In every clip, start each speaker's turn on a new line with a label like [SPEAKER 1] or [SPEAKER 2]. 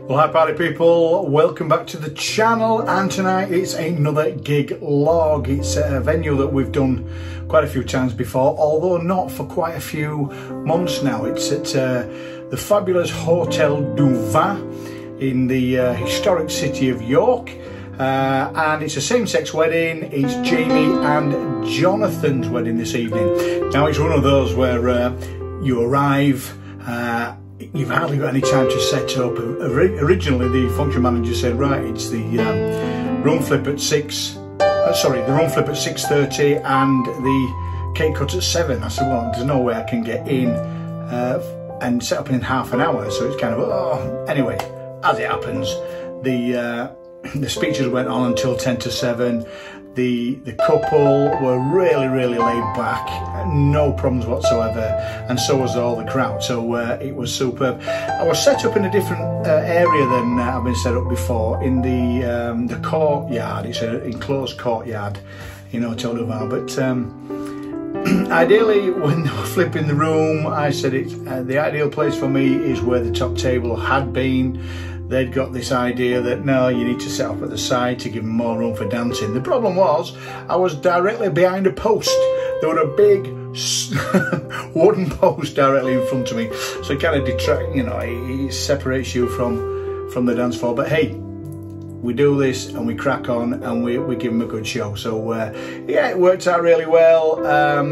[SPEAKER 1] Well, hi party people, welcome back to the channel, and tonight it's another gig log. It's a venue that we've done quite a few times before, although not for quite a few months now. It's at the fabulous Hotel du Vin in the historic city of York, and it's a same-sex wedding. It's Jamie and Jonathan's wedding this evening. Now it's one of those where you arrive, you've hardly got any time to set up. Originally, the function manager said, right, it's the room flip at 6:30 and the cake cut at 7. I said, well, there's no way I can get in and set up in half an hour. So it's kind of, oh. Anyway, as it happens, the speeches went on until 10 to 7. The couple were really laid back, no problems whatsoever, and so was all the crowd. So it was superb. I was set up in a different area than I've been set up before, in the courtyard. It's an enclosed courtyard in Hotel du Vin. But ideally, when they were flipping the room, I said the ideal place for me is where the top table had been. They'd got this idea that no, you need to set up at the side to give them more room for dancing. The problem was, I was directly behind a post. There were a big wooden post directly in front of me, so it kind of detracts, you know, it separates you from the dance floor. But hey, we do this and we crack on and we give them a good show. So yeah, it worked out really well.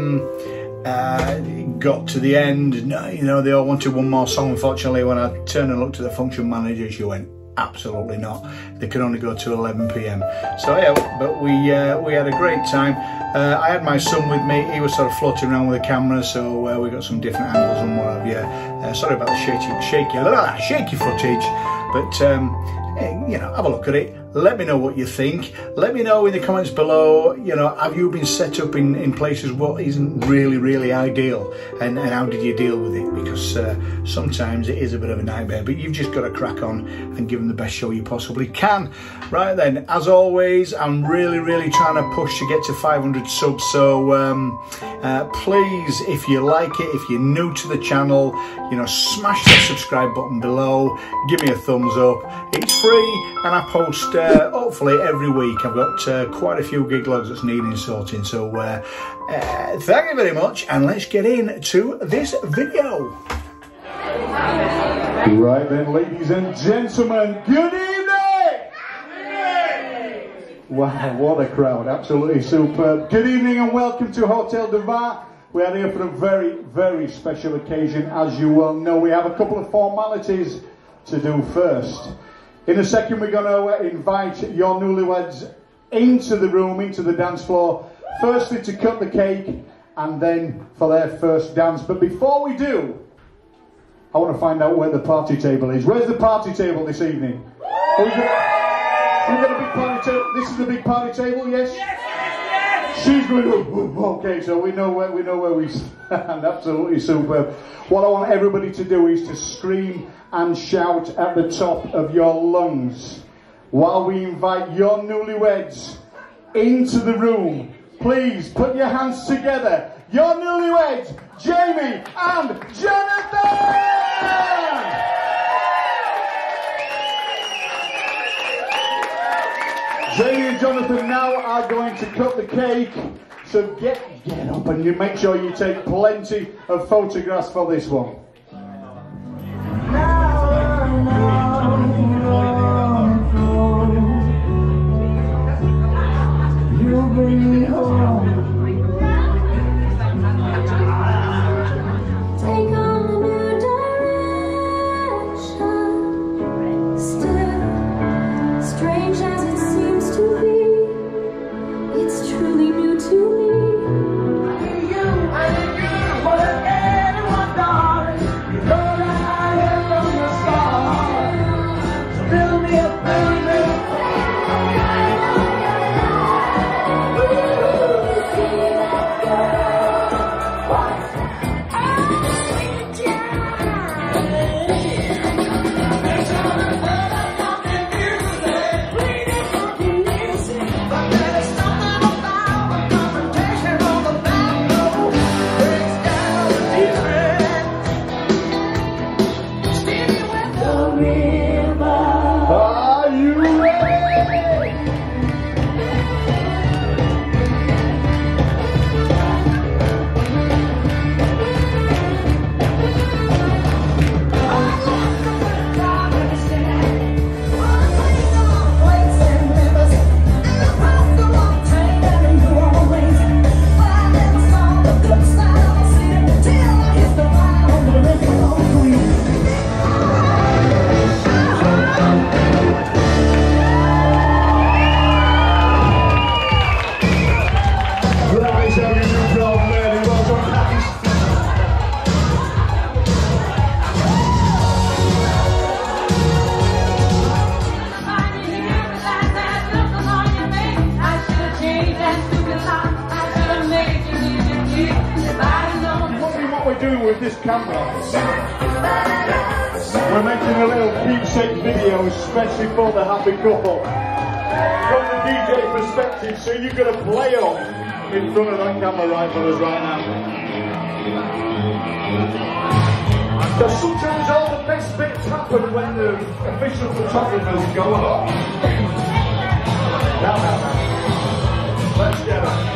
[SPEAKER 1] Got to the end, you know, they all wanted one more song. Unfortunately, when I turned and looked at the function manager, she went, absolutely not. They can only go to 11 PM. So yeah, but we had a great time. I had my son with me. He was sort of floating around with the camera, so we got some different angles and what have you. Sorry about the shaky footage, but you know, have a look at it. Let me know what you think. Let me know in the comments below, you know, have you been set up in places what isn't really ideal, and how did you deal with it? Because sometimes it is a bit of a nightmare, but you've just got to crack on and give them the best show you possibly can. Right then, as always, I'm really trying to push to get to 500 subs, so please, if you like it, if you're new to the channel, you know, smash the subscribe button below, give me a thumbs up. It's free, and I post hopefully every week. I've got quite a few gig logs that's needing sorting, so thank you very much, and let's get into this video.
[SPEAKER 2] Right then, ladies and gentlemen, good evening! Wow, what a crowd, absolutely superb. Good evening and welcome to Hotel du Vin. We are here for a very special occasion. As you well know, we have a couple of formalities to do first. In a second, we're going to invite your newlyweds into the room, into the dance floor, firstly to cut the cake and then for their first dance. But before we do, I want to find out where the party table is. Where's the party table this evening? We've got a big party table. This is the big party table, yes? Yes. She's going, okay, so we know where we stand. Absolutely superb. What I want everybody to do is to scream and shout at the top of your lungs while we invite your newlyweds into the room. Please put your hands together. Your newlyweds, Jamie and Jonathan! Jamie and Jonathan now are going to cut the cake, so get up and you make sure you take plenty of photographs for this one. You bring me home.
[SPEAKER 3] Take on a new direction. Still, strange as it seems to be, it's truly new to me. I need you, more than anyone, darling. You know that I am from the start. Still
[SPEAKER 2] with this camera, we're making a little keepsake video especially for the happy couple. From the DJ perspective, so you're going to play up in front of that camera right for us right now. Because sometimes all the best bits happen when the official photographers go up. Now. Let's get it.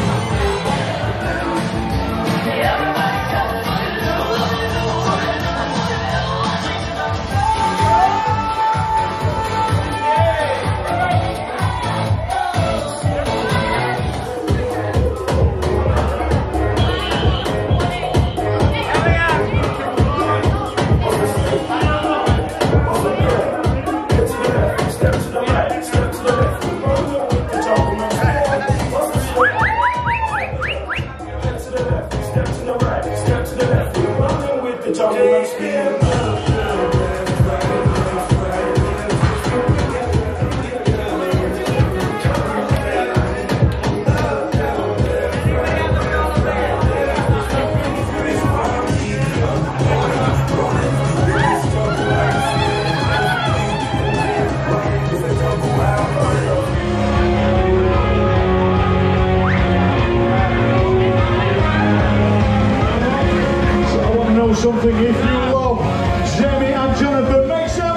[SPEAKER 2] Something if you love Jamie and Jonathan, make some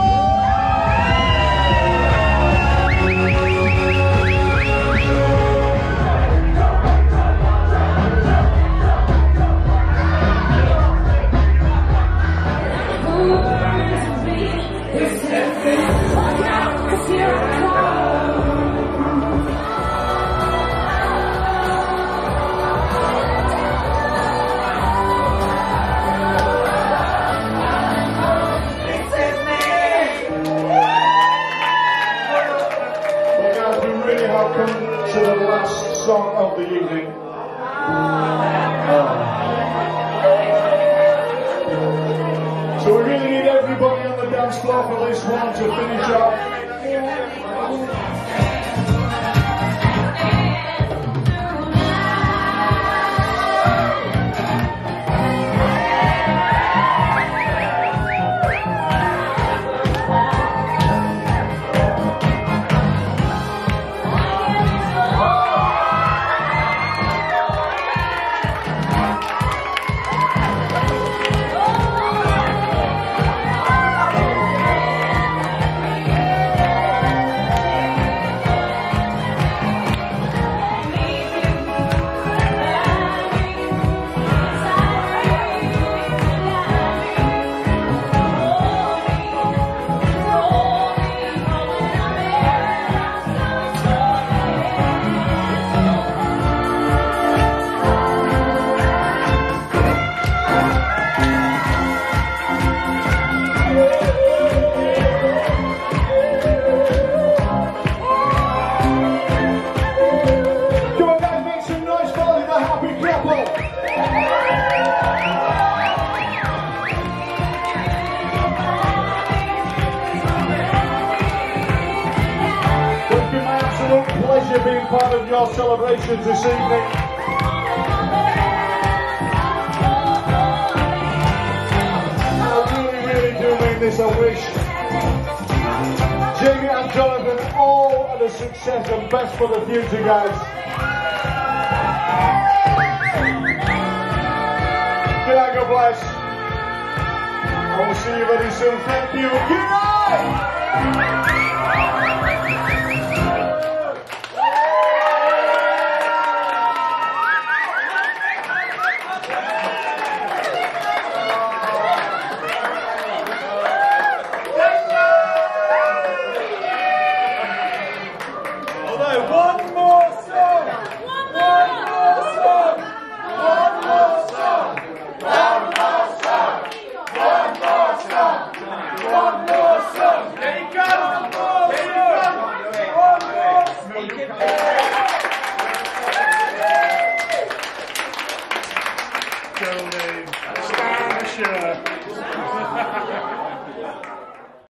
[SPEAKER 2] to the last song of the evening. So we really need everybody on the dance floor for this one to finish up. Pleasure being part of your celebrations this evening. I really do mean this. I wish Jamie and Jonathan all of the success and best for the future, guys. Good night, God bless. I will see you very soon. Thank you. Good night. Stand assured.